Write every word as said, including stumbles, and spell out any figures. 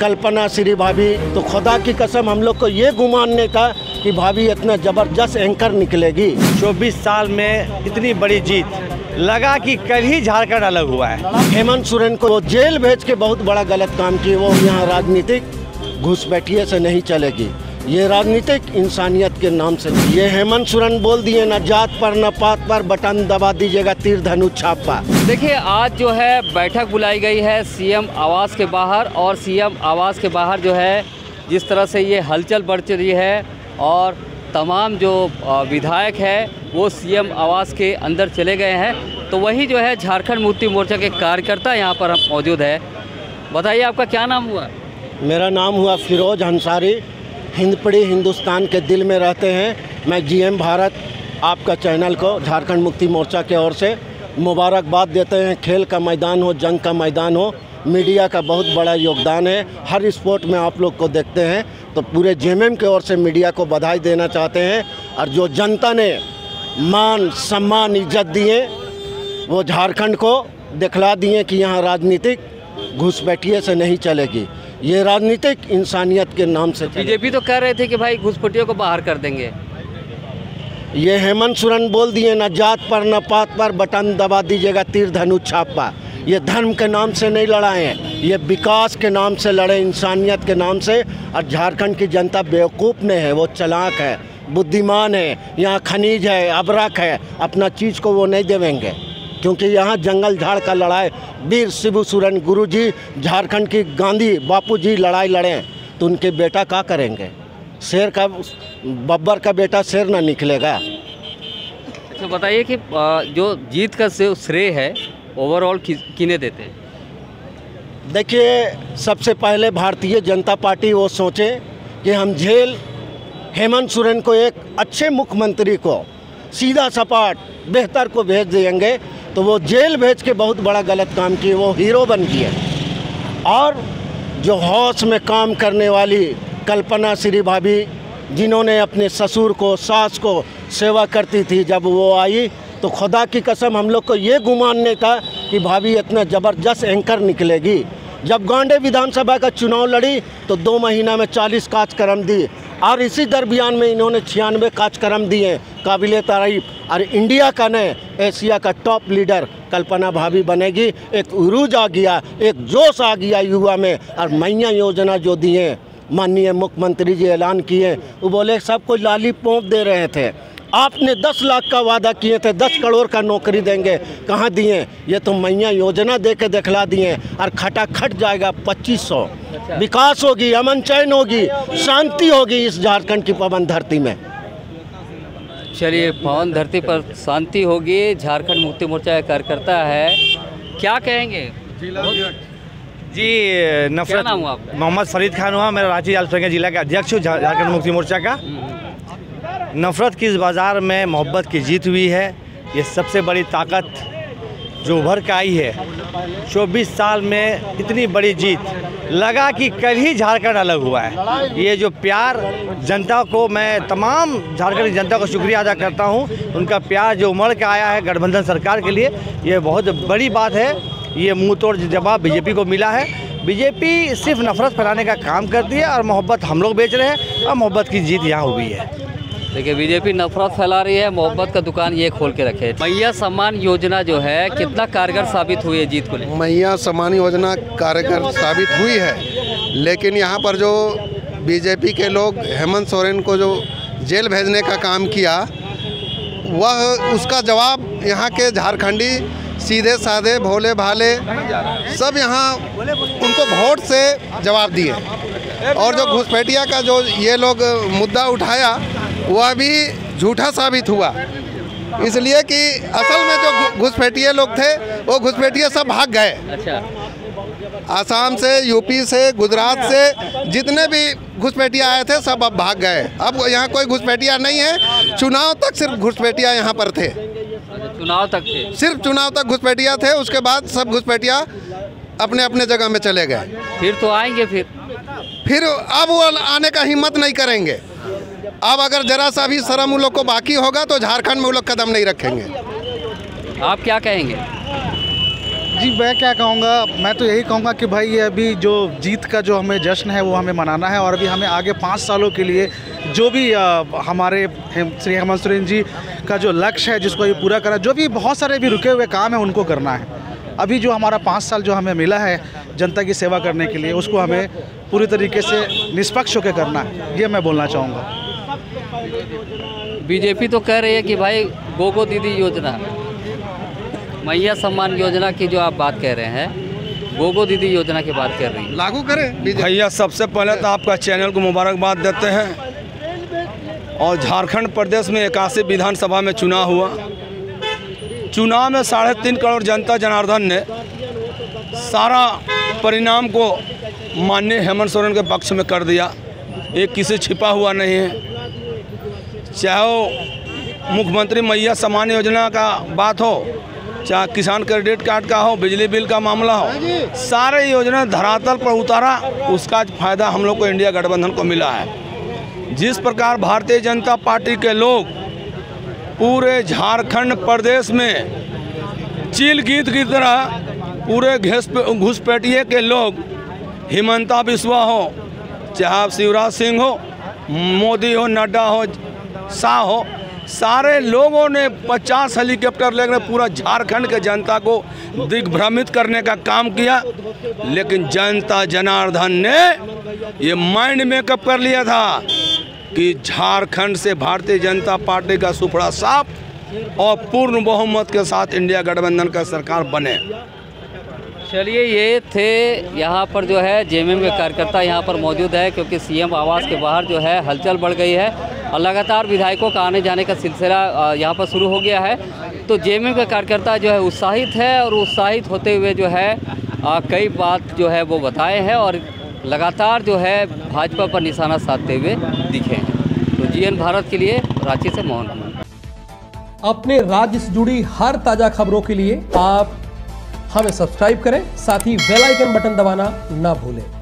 कल्पना श्री भाभी, तो खुदा की कसम हम लोग को ये गुमान नहीं था कि भाभी इतना ज़बरदस्त एंकर निकलेगी। चौबीस साल में इतनी बड़ी जीत, लगा कि कल ही झारखंड अलग हुआ है। हेमंत सोरेन को वो जेल भेज के बहुत बड़ा गलत काम किए। वो यहाँ राजनीतिक घुसपैठिए से नहीं चलेगी, ये राजनीतिक इंसानियत के नाम से। ये हेमंत सोरेन बोल दिए न जात पर न पात पर, बटन दबा दीजिएगा तीर धनुष छापा। देखिए आज जो है बैठक बुलाई गई है सीएम आवास के बाहर, और सीएम आवास के बाहर जो है जिस तरह से ये हलचल बढ़ रही है और तमाम जो विधायक है वो सीएम आवास के अंदर चले गए हैं, तो वही जो है झारखंड मुक्ति मोर्चा के कार्यकर्ता यहाँ पर मौजूद है। बताइए आपका क्या नाम हुआ? मेरा नाम हुआ फिरोज अंसारी, हिंदपड़ी हिंदुस्तान के दिल में रहते हैं। मैं जीएम भारत आपका चैनल को झारखंड मुक्ति मोर्चा के ओर से मुबारकबाद देते हैं। खेल का मैदान हो, जंग का मैदान हो, मीडिया का बहुत बड़ा योगदान है। हर स्पोर्ट में आप लोग को देखते हैं, तो पूरे जेएमएम के ओर से मीडिया को बधाई देना चाहते हैं। और जो जनता ने मान सम्मान इज्जत दिए वो झारखंड को दिखला दिए कि यहाँ राजनीतिक घुसपैठिए से नहीं चलेगी, ये राजनीतिक इंसानियत के नाम से। बीजेपी तो कह रहे थे कि भाई घुसपैठियों को बाहर कर देंगे। ये हेमंत सोरेन बोल दिए न जात पर न पात पर, बटन दबा दीजिएगा तीर धनुष छापा। ये धर्म के नाम से नहीं लड़ाए हैं, ये विकास के नाम से लड़े, इंसानियत के नाम से। और झारखंड की जनता बेवकूफ़ नहीं है, वो चालाक है, बुद्धिमान है। यहाँ खनिज है, अबरक है, अपना चीज़ को वो नहीं देवेंगे, क्योंकि यहाँ जंगल झाड़ का लड़ाई वीर शिबू सोरेन गुरुजी झारखंड की गांधी बापूजी लड़ाई लड़े, तो उनके बेटा क्या करेंगे? शेर का बब्बर का बेटा शेर ना निकलेगा। अच्छा बताइए कि जो जीत का श्रेय है ओवरऑल किन्हें देते हैं? देखिए, सबसे पहले भारतीय जनता पार्टी वो सोचे कि हम जेल हेमंत सोरेन को एक अच्छे मुख्यमंत्री को सीधा सपाट बेहतर को भेज देंगे, तो वो जेल भेज के बहुत बड़ा गलत काम किए, वो हीरो बन गए। और जो हौस में काम करने वाली कल्पना श्री भाभी, जिन्होंने अपने ससुर को सास को सेवा करती थी, जब वो आई तो खुदा की कसम हम लोग को ये गुमान नहीं था कि भाभी इतना ज़बरदस्त एंकर निकलेगी। जब गोंडे विधानसभा का चुनाव लड़ी तो दो महीना में चालीस कार्यक्रम दी, और इसी दरमियान में इन्होंने छियानवे कार्यक्रम दिए, काबिले तारीफ। और इंडिया का ने एशिया का टॉप लीडर कल्पना भाभी बनेगी। एक उरूज आ गया, एक जोश आ गया युवा में। और मैया योजना जो दिए माननीय मुख्यमंत्री जी ऐलान किए, वो बोले सबको लाली पोंप दे रहे थे। आपने दस लाख का वादा किए थे, दस करोड़ का नौकरी देंगे, कहाँ दिए? ये तो मैया योजना दे के दिखला दिए। और खटाखट जाएगा पच्चीस सौ, विकास होगी, अमन चैन होगी, शांति होगी इस झारखंड की पवन धरती में। चलिए, पवन धरती पर शांति होगी। झारखंड मुक्ति मोर्चा का कार्यकर्ता है, क्या कहेंगे? जी नफरत, नाम हुआ आपका? मोहम्मद फरीद खान हुआ, मेरा रांची अल्पसंख्यक जिला का अध्यक्ष हूँ झारखंड मुक्ति मोर्चा का। नफ़रत की इस बाज़ार में मोहब्बत की जीत हुई है, ये सबसे बड़ी ताकत जो उभर के आई है। चौबीस साल में इतनी बड़ी जीत, लगा कि कल ही झारखंड अलग हुआ है। ये जो प्यार जनता को, मैं तमाम झारखंड की जनता को शुक्रिया अदा करता हूँ। उनका प्यार जो उमड़ के आया है गठबंधन सरकार के लिए, ये बहुत बड़ी बात है। ये मुँह तोड़ जवाब बीजेपी को मिला है। बीजेपी सिर्फ नफ़रत फैलाने का काम करती है और मोहब्बत हम लोग बेच रहे हैं, और मोहब्बत की जीत यहाँ हुई है। देखिए, बीजेपी नफरत फैला रही है, मोहब्बत का दुकान ये खोल के रखे। मैया सम्मान योजना जो है कितना कारगर साबित हुई है जीत को लेकर? मैया सम्मान योजना कारगर साबित हुई है, लेकिन यहाँ पर जो बीजेपी के लोग हेमंत सोरेन को जो जेल भेजने का काम किया, वह उसका जवाब यहाँ के झारखंडी सीधे साधे भोले भाले सब यहाँ उनको वोट से जवाब दिए। और जो घुसपैठिया का जो ये लोग मुद्दा उठाया, वह भी झूठा साबित हुआ, इसलिए कि असल में जो घुसपैठिए लोग थे वो घुसपैठिए सब भाग गए। अच्छा। आसाम से, यूपी से, गुजरात से जितने भी घुसपैठिया आए थे सब अब भाग गए। अब यहाँ कोई घुसपैठिया नहीं है। चुनाव तक सिर्फ घुसपैठिया यहाँ पर थे, चुनाव तक थे, सिर्फ चुनाव तक घुसपैठिया थे। उसके बाद सब घुसपैठिया अपने अपने जगह में चले गए। फिर तो आएंगे, फिर फिर अब वो आने का हिम्मत नहीं करेंगे। अब अगर जरा सा भी शर्म उन लोग को बाकी होगा तो झारखंड में वो लोग कदम नहीं रखेंगे। आप क्या कहेंगे? जी मैं क्या कहूँगा, मैं तो यही कहूँगा कि भाई ये अभी जो जीत का जो हमें जश्न है वो हमें मनाना है, और अभी हमें आगे पाँच सालों के लिए जो भी आ, हमारे श्री हेमंत सोरेन जी का जो लक्ष्य है जिसको ये पूरा करना, जो भी बहुत सारे भी रुके हुए काम है उनको करना है। अभी जो हमारा पाँच साल जो हमें मिला है जनता की सेवा करने के लिए, उसको हमें पूरी तरीके से निष्पक्ष होकर करना है, ये मैं बोलना चाहूँगा। बीजेपी तो कह रही है कि भाई गोगो दीदी योजना, मैया सम्मान योजना की जो आप बात कह रहे हैं, गोगो दीदी योजना की बात कर रही है, लागू करें। भैया सबसे पहले तो आपका चैनल को मुबारकबाद देते हैं। और झारखंड प्रदेश में इक्यासी विधानसभा में चुनाव हुआ। चुनाव में साढ़े तीन करोड़ जनता जनार्दन ने सारा परिणाम को माननीय हेमंत सोरेन के पक्ष में कर दिया। एक किसी छिपा हुआ नहीं है। चाहे वो मुख्यमंत्री मैया सम्मान योजना का बात हो, चाहे किसान क्रेडिट कार्ड का हो, बिजली बिल का मामला हो, सारे योजना धरातल पर उतारा। उसका फायदा हम लोग को इंडिया गठबंधन को मिला है। जिस प्रकार भारतीय जनता पार्टी के लोग पूरे झारखंड प्रदेश में चील गीत की तरह पूरे घुसपैठिए के लोग, हिमंता बिस्वा हो, चाहे शिवराज सिंह हो, मोदी हो, नड्डा हो, शाह हो, सारे लोगों ने पचास हेलीकॉप्टर लेकर पूरा झारखंड के जनता को दिग्भ्रमित करने का काम किया। लेकिन जनता जनार्दन ने ये माइंड मेकअप कर लिया था कि झारखंड से भारतीय जनता पार्टी का सुपड़ा साफ और पूर्ण बहुमत के साथ इंडिया गठबंधन का सरकार बने। चलिए, ये थे यहाँ पर जो है जेएमएम के कार्यकर्ता यहाँ पर मौजूद है, क्योंकि सीएम आवास के बाहर जो है हलचल बढ़ गई है और लगातार विधायकों का आने जाने का सिलसिला यहाँ पर शुरू हो गया है। तो जेएमएम के कार्यकर्ता जो है उत्साहित है और उत्साहित होते हुए जो है आ, कई बात जो है वो बताए हैं और लगातार जो है भाजपा पर निशाना साधते हुए दिखे हैं। तो जीएन भारत के लिए रांची से मोहन। अपने राज्य से जुड़ी हर ताज़ा खबरों के लिए आप हमें सब्सक्राइब करें, साथ ही बेल आइकन बटन दबाना ना भूलें।